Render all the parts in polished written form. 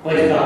questo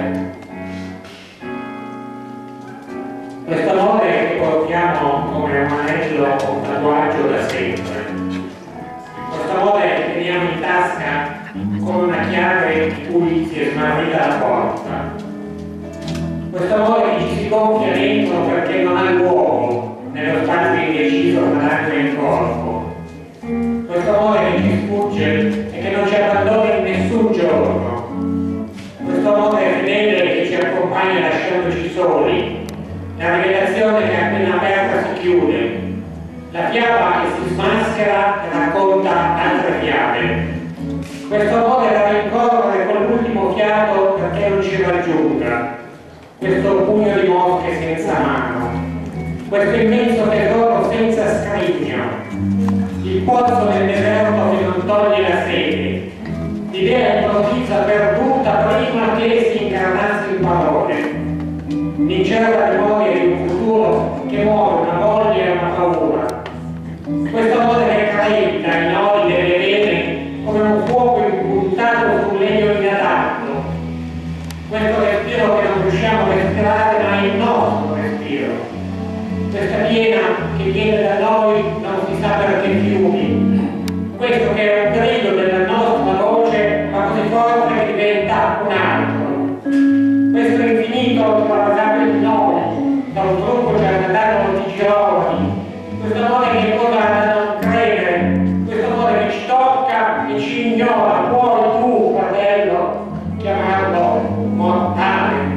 amore che portiamo come un anello o un tatuaggio da sempre, questo amore che teniamo in tasca come una chiave di cui si è smarrita la porta, questo amore che ci si gonfia dentro perché non ha luogo nello spazio indeciso tra l'acqua e il corpo, questo amore che ci sfugge e che non ci abbandona in nessun giorno, questo amore fedele che ci accompagna lasciandoci soli, la rivelazione che appena aperta si chiude, la fiaba che si smaschera e racconta altre fiabe, questo amore da rincorrere con l'ultimo fiato perché non ci raggiunga, questo pugno di mosche senza mano, questo immenso tesoro senza scrigno, il pozzo nel deserto che non toglie la sede, l'idea improvvisa perduta prima che si incarnasse in parole, l'incerta memoria di un futuro che muove una voglia e una paura, questo amore che crepita i nodi delle vene come un fuoco impuntato sul legno inadatto, questo respiro che non riusciamo a respirare ma è il nostro respiro, questa piena che viene da noi non si sa perché fiumi, questo che è un grido della nostra voce ma così forte che diventa un altro, questo infinito trapasato in noi da un gruppo giarnatano di gironi, questo amore che torna da non credere, questo amore che ci tocca e ci ignora, puoi tu, fratello, chiamarlo mortale.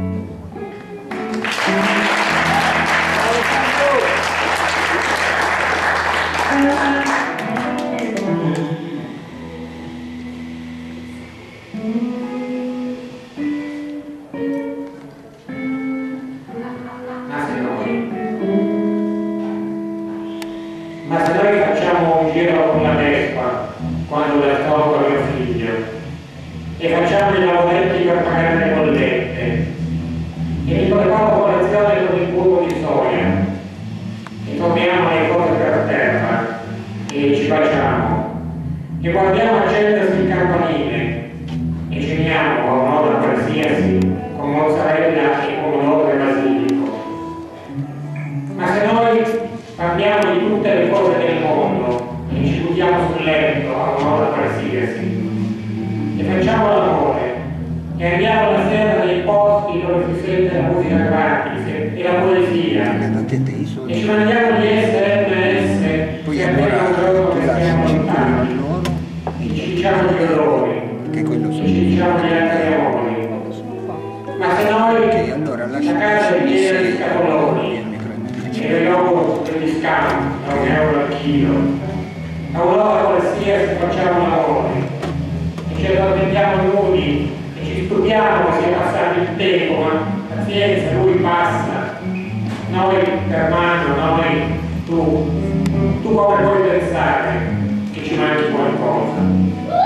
Ma se noi facciamo un giro con la Vespa quando la tolgo a mio figlio e facciamo i lavoretti per pagare le bollette e mi preparo colazione con il burro di soia e torniamo le cose per terra e ci baciamo e guardiamo accendersi il campanile e ceniamo a un'ora qualsiasi con mozzarella e pomodoro e basilico. Ma se noi parliamo di tutte le cose del mondo e ci buttiamo sul letto a un'ora qualsiasi e facciamo l'amore e andiamo la sera nei posti dove si sente la musica gratis e la poesia e ci mandiamo gli SMS poi che appena un giorno che siamo lontani e ci diciamo i dolori e ci diciamo gli altri amori, ma se noi allora la casa è piena di scatoloni e le yogurt degli scampi a €1 al chilo, a un'ora qualsiasi facciamo lavori e ci addormentiamo nudi e ci stupiamo che sia passato il tempo, ma pazienza, lui passa, noi per mano, noi, tu come puoi pensare che ci manchi qualcosa?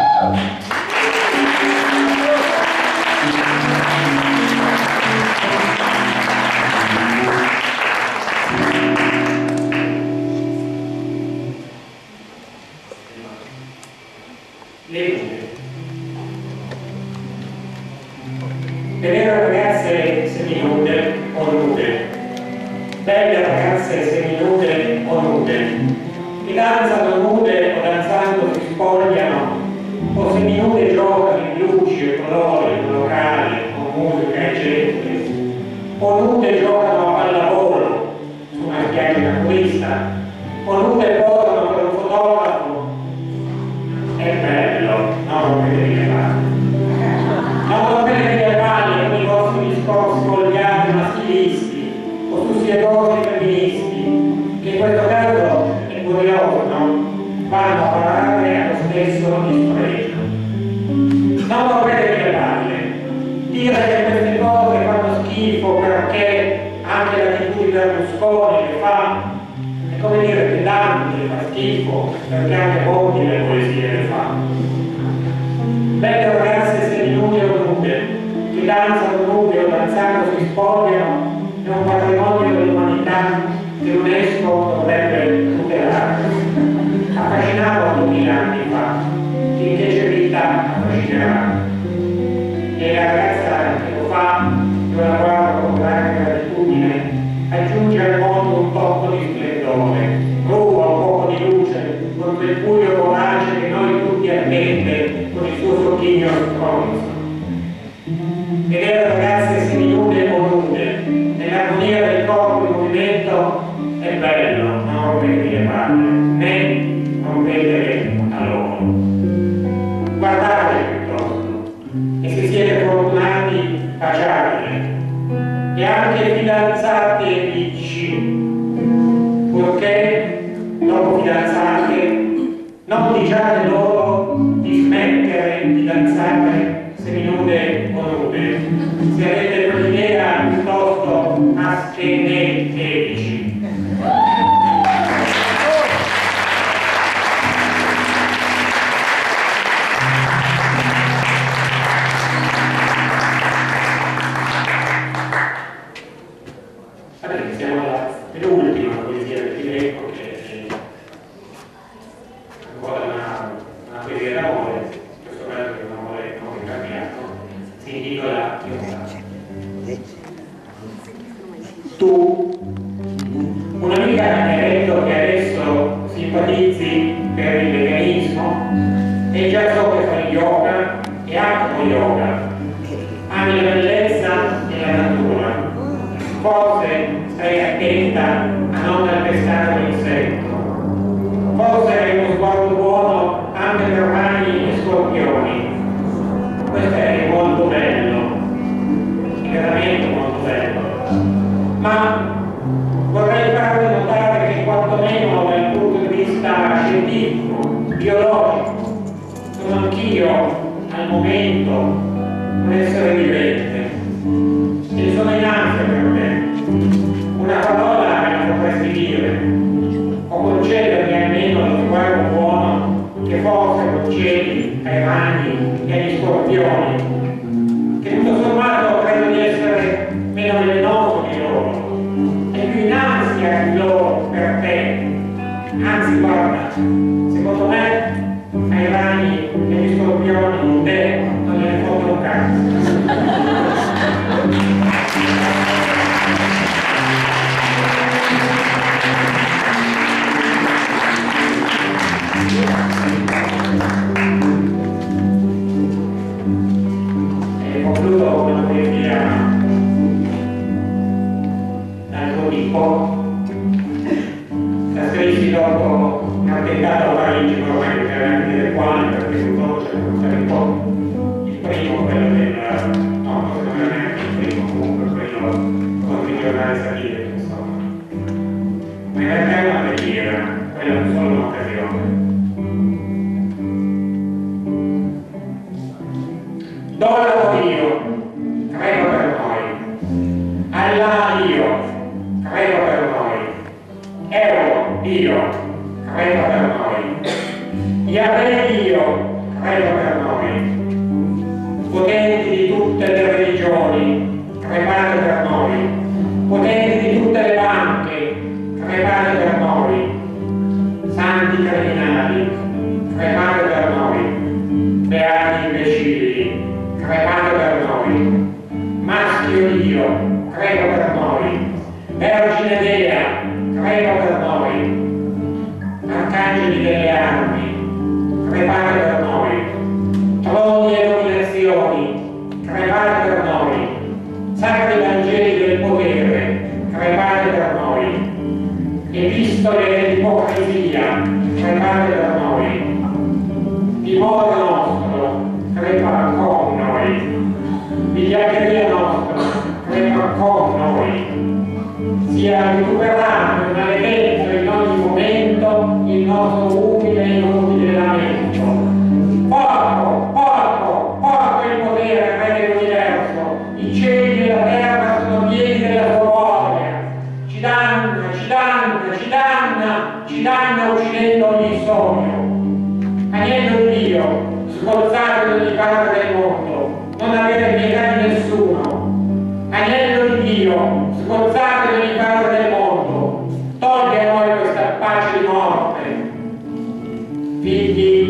Le nude. Vedere ragazze seminude o nude, belle ragazze seminude o nude, che danzano nude o danzando si spogliano, o seminude giocano in luci e colori, in locale, con musica e gente, o nude giocano a pallavolo su una spiaggia naturista, o nude posano per un fotografo. È bello, non rompere le palle. Non rompere le palle con i vostri discorsi volgari maschilisti o sussiedosi femministi, che in questo caso è curioso, no? Vanno a parare allo stesso dispregio. Non rompere le palle. Dire che queste cose fanno schifo perché anche l'attitudine Berlusconi le fa, è come dire che Dante fa schifo perché anche Monti le poesie le fa. Belle ragazze seminude o nude, che danzano nude o danzando si spogliano, è un patrimonio dell'umanità che l'UNESCO dovrebbe tutelare. Affascinava 2000 anni fa, finché c'è vita affascinerà. E la ragazza la guardo con grande gratitudine, aggiunge al mondo un tocco di splendore, ruba un poco di luce con quel buio vorace che noi tutti attende con il suo socchigno stronzo. Vedere ragazze seminude o nude, nell'armonia del corpo in movimento, è bello, non rompete le palle, né rompetele a loro. Guardate piuttosto, e se siete fortunati, baciatele, e anche fidanzate e ricci, purché, dopo fidanzate, non diciate loro di smettere di danzare seminude o nude. Se avete quell'idea, piuttosto astenetevi. Siamo all'ultima poesia del Greco, che è ancora una poesia d'amore, questo verso che è un amore non cambiato, si intitola Tu. Un'amica mi ha detto che adesso simpatizzi per il veganismo e già so che fai yoga e amo yoga, ami la bellezza e la natura. Forse stai attenta a non calpestare un insetto. Forse hai uno sguardo buono anche per ragni e scorpioni. Questo è molto bello, è veramente molto bello. Ma vorrei farvi notare che quantomeno dal punto di vista scientifico, biologico, sono anch'io al momento un essere vivente. E sono in ansia per te. Una parola me la potresti dire, o concedermi almeno lo sguardo buono che forse concedi ai ragni e agli scorpioni, che tutto sommato credo di essere meno velenoso di loro, e più in ansia di loro per te. Anzi, guarda, secondo me ai ragni e agli scorpioni te non ne foto un cazzo. E concludo con una poesia dal suo tipo, la scrissi dopo un attentato a Parigi, ma ormai non era neanche dire quale, perché purtroppo c'è stato un po' il primo, quello del... no, non era neanche il primo, comunque quello contro i giornali satirici, insomma. Ma in realtà è una preghiera, quella è solo un'occasione. Dollaro io, credo per noi. Allah io, credo per noi. Euro io, credo per noi. Yahweh io, credo per noi. Potenti di tutte le religioni, crepate per noi. Potenti di tutte le banche, crepate per noi. Santi criminali, crepate per noi. Beati imbecilli, crepate per noi. Maschio Dio, credo per noi. Vergine Dea, credo per noi. Arcangeli delle armi, crepate per noi. Troni e dominazioni, crepate per noi. Sacri Vangeli del potere, crepate per noi. Epistole dell'ipocrisia, crepate per noi. Timore nostro, crepa con noi. Vigliaccheria nostra, crepa con noi. Sia recuperato e maledetto in ogni momento il nostro umile e inutile lamento. Porco, porco, porco il potere, re dell'universo. I cieli e la terra sono pieni della sua gloria. Ci danna, ci danna, ci danna, ci danna uccidendo ogni sogno. Agnello di Dio, sgozzato da ogni parte del mondo, non avete pietà di nessuno. Agnello di Dio, sgozzato da ogni parte del mondo, togli a noi questa pace di morte. Figli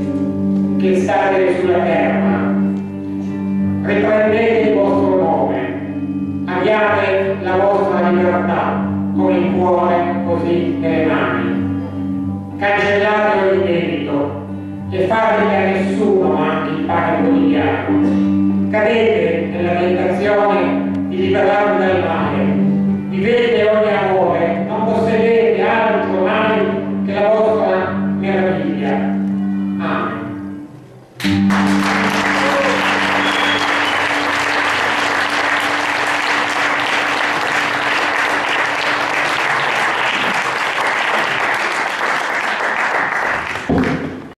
nostri, che state sulla terra, riprendete il vostro nome, odiate la vostra libertà, come il cuore, così nelle mani. Cancellate ogni debito e fatevi a nessuno manchi il pane quotidiano. Cadete